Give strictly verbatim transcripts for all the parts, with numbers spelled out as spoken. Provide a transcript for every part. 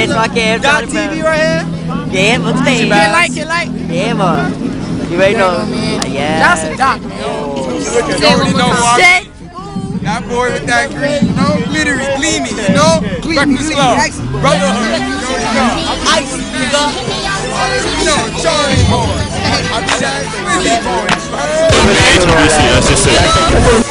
Yes, I can. Got T V right here? Yeah, but stay. Yeah, like it, like it. Yeah, man. You already know. Yeah. That's a doc, man. Shit. That boy with that green, you know, glittery, gleamy, you know, breakfast club, brotherhood, you know, I'm icy, nigga. You know, Charlie boy. I'm that Swizzy boy. That's just it.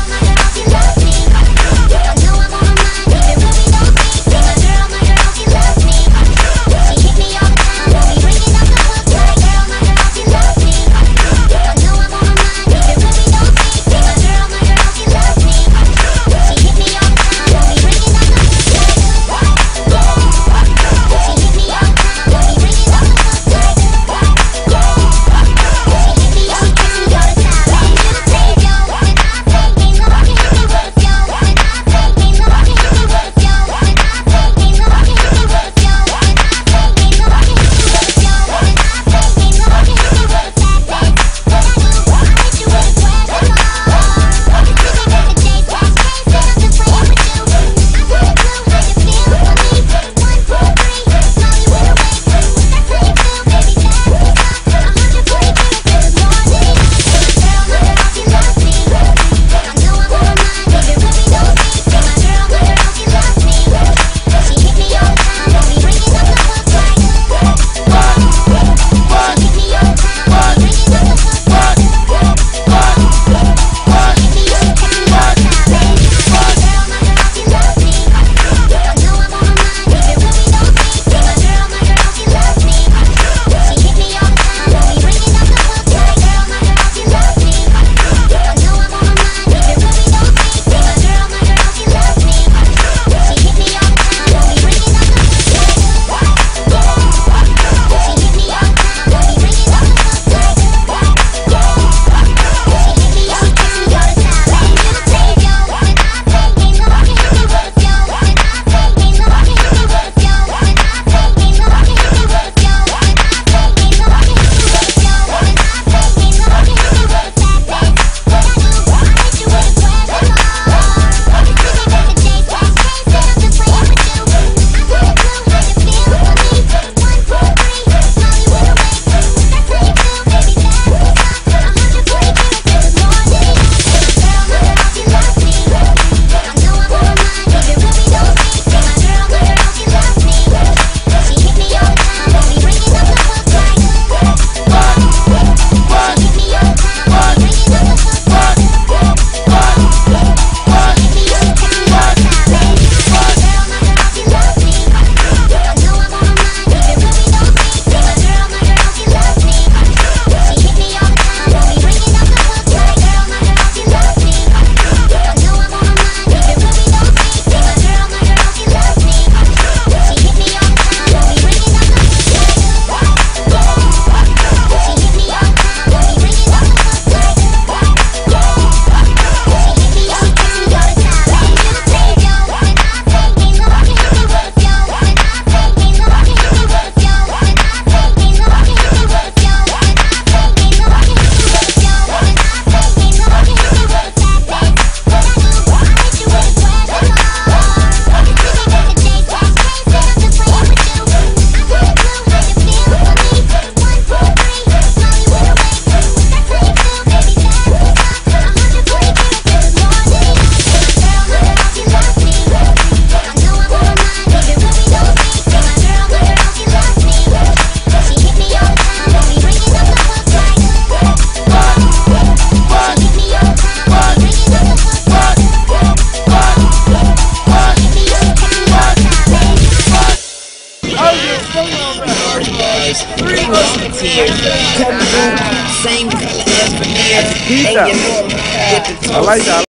Three musketeers, same color as veneers. I like that.